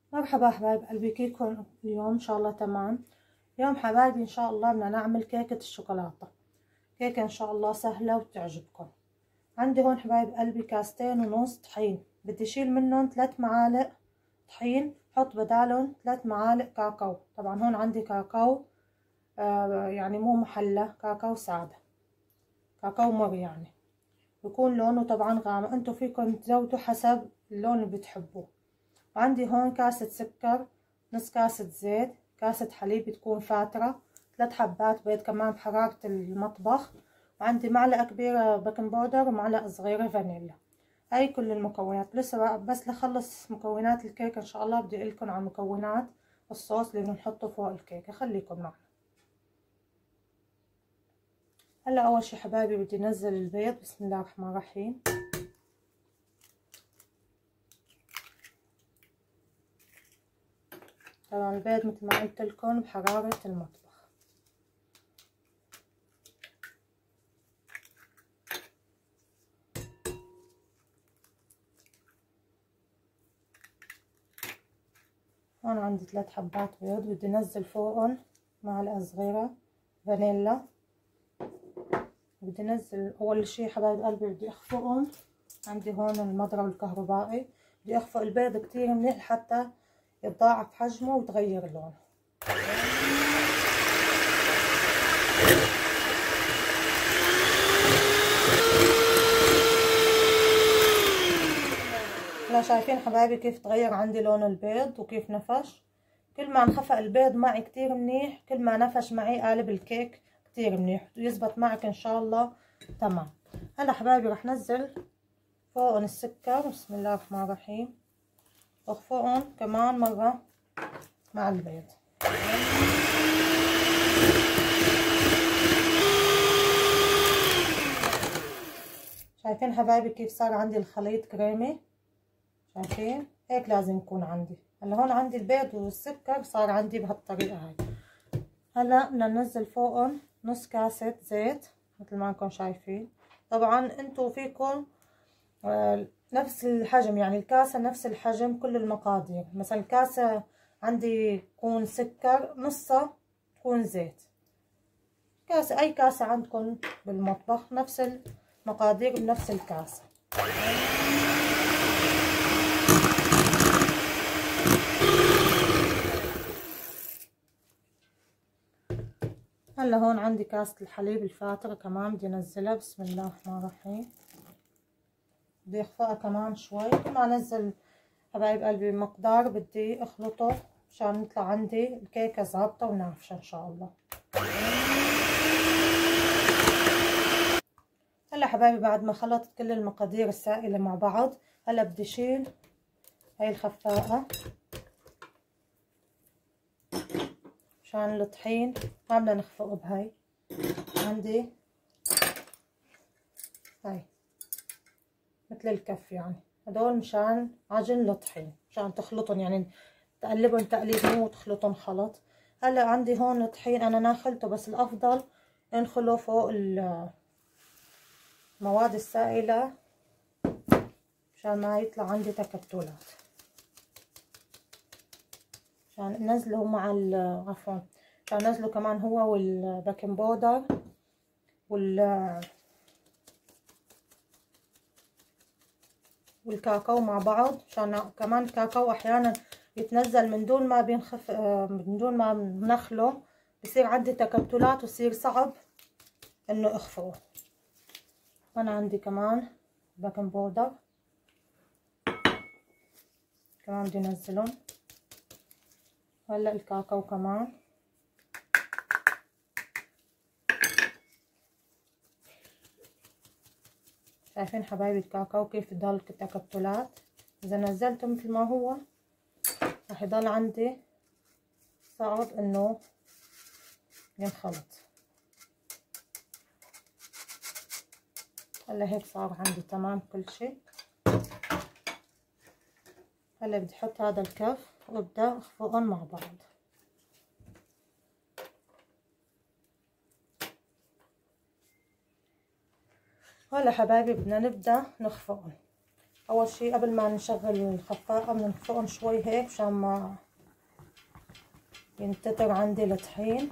مرحبا حبايب قلبي، كيفكم اليوم؟ ان شاء الله تمام. اليوم حبايبي ان شاء الله بدنا نعمل كيكة الشوكولاتة، كيكة ان شاء الله سهلة وتعجبكم. عندي هون حبايب قلبي كاستين ونص طحين، بدي اشيل منهم 3 معالق طحين، حط بدالهم 3 معالق كاكاو. طبعا هون عندي كاكاو يعني مو محلى، كاكاو سادة، كاكاو مر يعني، بكون لونه طبعا غامق، انتو فيكم تزودوا حسب اللون اللي بتحبوه. وعندي هون كاسة سكر، نص كاسة زيت، كاسة حليب تكون فاترة، 3 حبات بيض كمان بحرارة المطبخ، وعندي معلقة كبيرة بيكنج باودر ومعلقة صغيرة فانيلا. هاي كل المكونات. لسه بس لخلص مكونات الكيكة ان شاء الله بدي اقولكن على مكونات الصوص اللي بنحطه فوق الكيكة، خليكم معنا. هلا اول شي حبايبي بدي انزل البيض، بسم الله الرحمن الرحيم. طبعا البيض مثل ما قلت لكم بحرارة المطبخ. هون عندي 3 حبات بيض، بدي انزل فوقهم معلقة صغيرة فانيلا. بدي انزل اول شي حبايب قلبي بدي اخفقهم، عندي هون المضرب الكهربائي، بدي اخفق البيض كتير منيح حتى يتضاعف حجمه وتغير لونه. هلا شايفين حبايبي كيف تغير عندي لون البيض وكيف نفش؟ كل ما انخفق البيض معي كتير منيح، كل ما نفش معي قالب الكيك كتير منيح ويزبط معك ان شاء الله تمام. هلا حبايبي رح نزل فوقهم السكر، بسم الله الرحمن الرحيم، واخفقهم كمان مرة مع البيض. شايفين حبايبي كيف صار عندي الخليط كريمي؟ شايفين هيك لازم يكون عندي. هلا هون عندي البيض والسكر صار عندي بهالطريقة هاي. هلا بدنا ننزل فوقهم نص كاسة زيت مثل ما انكم شايفين. طبعا انتو فيكم نفس الحجم، يعني الكاسة نفس الحجم كل المقادير. مثلا الكاسة عندي تكون سكر، نصها تكون زيت. كاسة اي كاسة عندكم بالمطبخ نفس المقادير بنفس الكاسة. هلا هون عندي كاسة الحليب الفاترة كمان بدي انزلها، بسم الله الرحمن الرحيم. بدي اخفقها كمان شوي. كل ما انزل حبايب قلبي مقدار بدي اخلطه مشان يطلع عندي الكيكة ظابطة ونافشة ان شاء الله. هلا حبايبي بعد ما خلطت كل المقادير السائلة مع بعض، هلا بدي اشيل هاي الخفاقة مشان الطحين ما بدنا نخفقه بهاي. عندي هاي مثل الكف، يعني هدول مشان عجن الطحين، مشان تخلطهم يعني تقلبهم تقليب مو تخلطهم خلط. هلا عندي هون الطحين انا ناخلته، بس الافضل انخله فوق المواد السائلة مشان ما يطلع عندي تكتلات، عشان ننزله مع عفوا عشان ننزله كمان هو والبيكنج باودر والكاكاو مع بعض، عشان كمان الكاكاو احيانا يتنزل من دون ما بينخف، من دون ما بنخله بصير عندي تكتلات ويصير صعب انه اخفقه. وانا عندي كمان بيكنج باودر كمان بدي انزلهم. هلا الكاكاو كمان. شايفين حبايبي الكاكاو كيف يضل تكتلات؟ اذا نزلته مثل ما هو راح يضل عندي صعب انه ينخلط. هلا هيك صار عندي تمام كل شيء. هلا بدي احط هذا الكف وابدا اخفقهم مع بعض. هلا حبايبي بدنا نبدا نخفقهم. اول شي قبل ما نشغل الخفاقة بننفقهم شوي هيك مشان ما ينتطر عندي الطحين.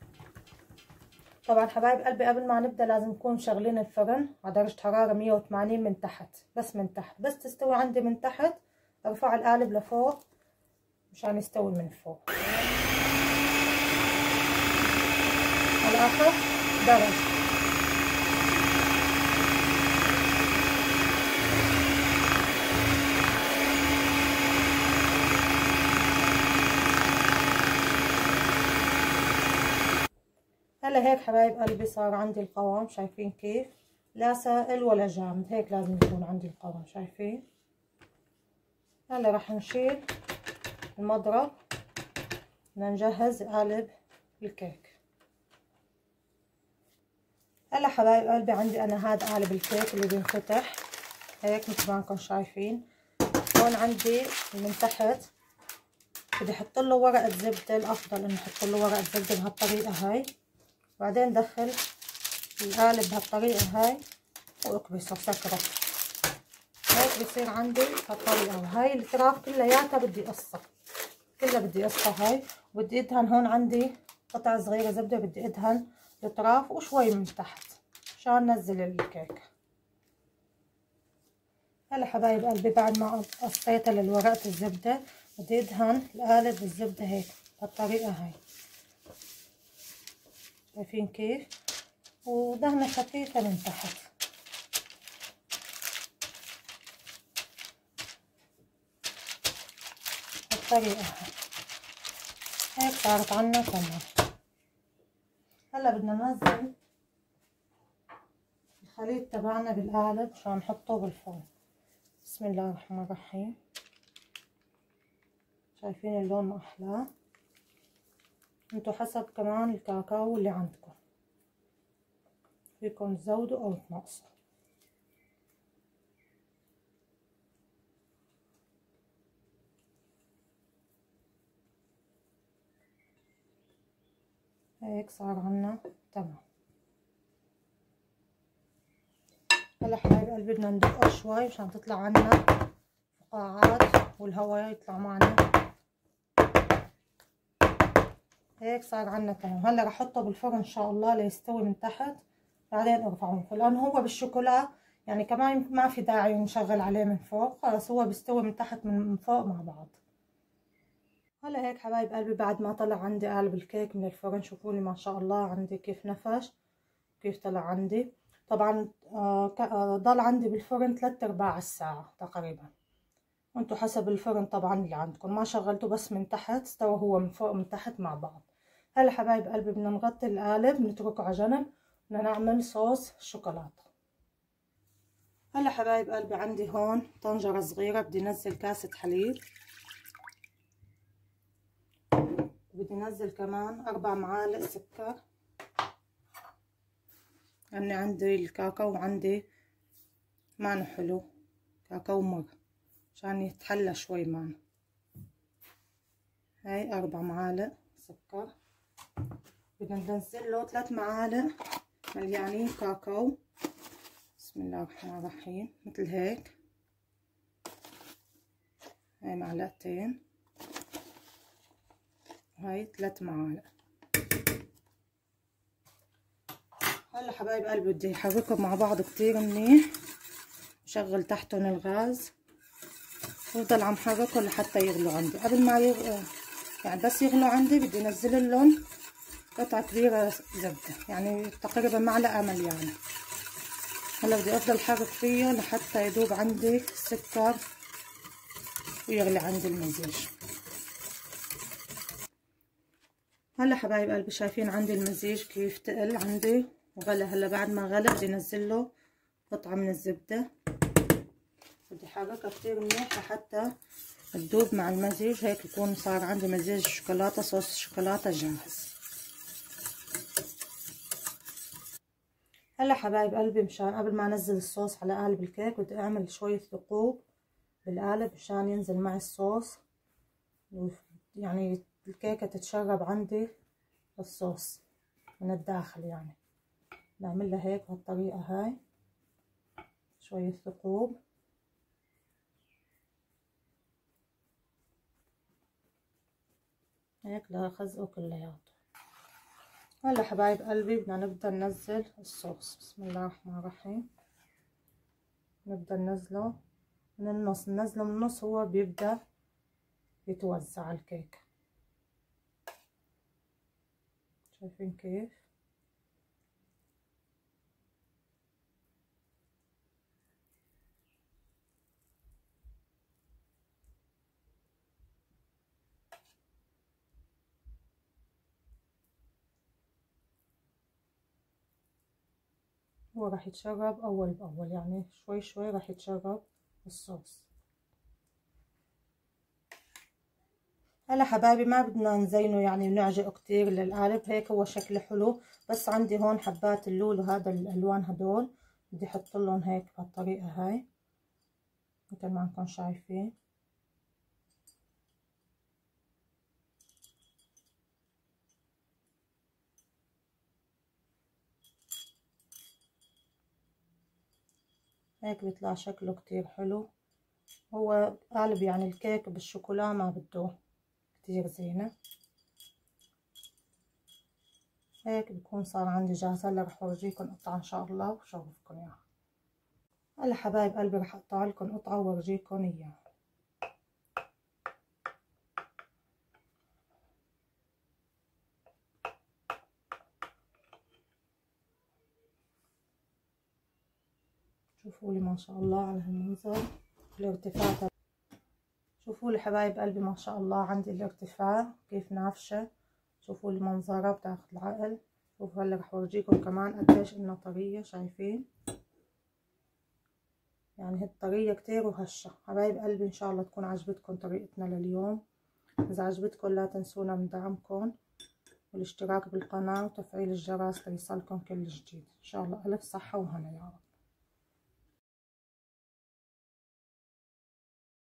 طبعا حبايب قلبي قبل ما نبدا لازم نكون مشغلين الفرن على درجة حرارة 180 من تحت، بس من تحت، بس تستوي عندي من تحت ارفع القالب لفوق مشان يستوي من فوق على اخر درجة. هلا هيك حبايب قلبي صار عندي القوام، شايفين كيف؟ لا سائل ولا جامد، هيك لازم يكون عندي القوام، شايفين؟ هلا راح نشيل المضرب بدنا نجهز قالب الكيك. هلا حبايب قلبي عندي انا هذا قالب الكيك اللي بينفتح هيك مثل ما انكم شايفين. هون عندي من تحت بدي احط له ورقة زبدة، الافضل انه احط له ورقة زبدة بهالطريقة هاي، بعدين دخل القالب بهالطريقة هاي واكبسه سكره هيك بصير عندي هالطريقة. وهاي الاطراف كلياتها بدي قصها، كلها بدي قصها هاي، وبدي ادهن هون عندي قطعة صغيرة زبدة، بدي ادهن الاطراف وشوي من تحت عشان ننزل الكيك. هلا حبايب قلبي بعد ما قصيتها للورقة الزبدة بدي ادهن القالب بالزبدة هيك بهالطريقة هاي، شايفين كيف؟ ودهنة خفيفة من تحت بالطريقة هاي، هيك صارت عنا تمام. هلا بدنا ننزل الخليط تبعنا بالقالب عشان نحطه بالفرن. بسم الله الرحمن الرحيم، شايفين اللون ما احلاه؟ انتو حسب كمان الكاكاو اللي عندكم فيكم تزودوا او تنقصوا. هيك صار عنا تمام. هلا حبايب قلبي بدنا ندقه شوي عشان تطلع عنا فقاعات والهواء يطلع معنا هيك صار عنا تمام. هلا رح احطه بالفرن ان شاء الله ليستوي من تحت، بعدين ارفعه لانه هو بالشوكولا يعني كمان ما في داعي نشغل عليه من فوق، خلص هو بيستوي من تحت من فوق مع بعض. هلا هيك حبايب قلبي بعد ما طلع عندي قالب الكيك من الفرن، شوفولي ما شاء الله عندي كيف نفش، كيف طلع عندي. طبعا ضل عندي بالفرن 3/4 الساعة تقريبا، وانتو حسب الفرن طبعا اللي عندكم، ما شغلته بس من تحت، استوى هو من فوق من تحت مع بعض. هلا حبايب قلبي بدنا نغطي القالب نتركه على جنب، بدنا نعمل صوص شوكولاتة. هلا حبايب قلبي عندي هون طنجرة صغيرة بدي انزل كاسة حليب، بدي انزل كمان 4 معالق سكر، لاني عندي الكاكاو وعندي مانو حلو، كاكاو مر عشان يتحلى شوي معنا. هاي 4 معالق سكر، بدنا ننزل له 3 معالق مليانين كاكاو، بسم الله الرحمن الرحيم، مثل هيك. هاي معلقتين، وهاي 3 معالق. هلا حبايب قلبي بدي احركهم مع بعض كتير منيح، بشغل تحتهم الغاز وبضل عم حركهم لحتى يغلوا عندي. قبل ما يعني بس يغلوا عندي بدي انزل لهم قطعة كبيرة زبدة، يعني تقريبا معلقة مليانة. هلا بدي افضل حرك فيه لحتى يذوب عندي السكر ويغلي عندي المزيج. هلا حبايب قلبي شايفين عندي المزيج كيف تقل عندي وغلى. هلا بعد ما غلى بدي انزل له قطعة من الزبدة، بدي احركها كتير منيح لحتى تذوب مع المزيج، هيك يكون صار عندي مزيج شوكولاتة، صوص شوكولاتة جاهز. هلا حبايب قلبي مشان قبل ما انزل الصوص على قالب الكيك بدي اعمل شوية ثقوب بالقالب مشان ينزل معي الصوص، يعني الكيكة تتشرب عندي الصوص من الداخل. يعني بعملها هيك بهالطريقة هاي، شوية ثقوب هيك لخزقه كلياته. هلا حبايب قلبي بدنا نبدأ ننزل الصوص. بسم الله الرحمن الرحيم. نبدأ ننزله من النص، ننزله من النص هو بيبدأ يتوزع الكيك. شايفين كيف؟ هو راح يتشرب أول بأول، يعني شوي شوي راح يتشرب الصوص. هلا حبايبي ما بدنا نزينه يعني ونعجق كتير للقالب، هيك هو شكله حلو. بس عندي هون حبات اللولو، هذا الألوان هدول بدي احط لهم هيك بهالطريقة هاي مثل ما انكم شايفين. هيك بيطلع شكله كتير حلو. هو قالب يعني الكيك بالشوكولا ما بده كتير زينة. هيك بكون صار عندي جاهز. هلا رح اورجيكم قطعة ان شاء الله وشوفكم اياها. هلا حبايب قلبي رح اقطع لكم قطعة وورجيكم اياها. شوفوا لي ما شاء الله على هالمنظر الارتفاع. شوفوا لي حبايب قلبي ما شاء الله عندي الارتفاع كيف نافشة. شوفوا لي منظرها بتاخذ العقل. شوفوا هلا رح اورجيكم كمان قديش انها طرية. شايفين يعني هي طرية كتير وهشة. حبايب قلبي ان شاء الله تكون عجبتكم طريقتنا لليوم. اذا عجبتكم لا تنسونا من دعمكم والاشتراك بالقناة وتفعيل الجرس ليصلكم كل جديد. ان شاء الله الف صحة وهنا يا رب.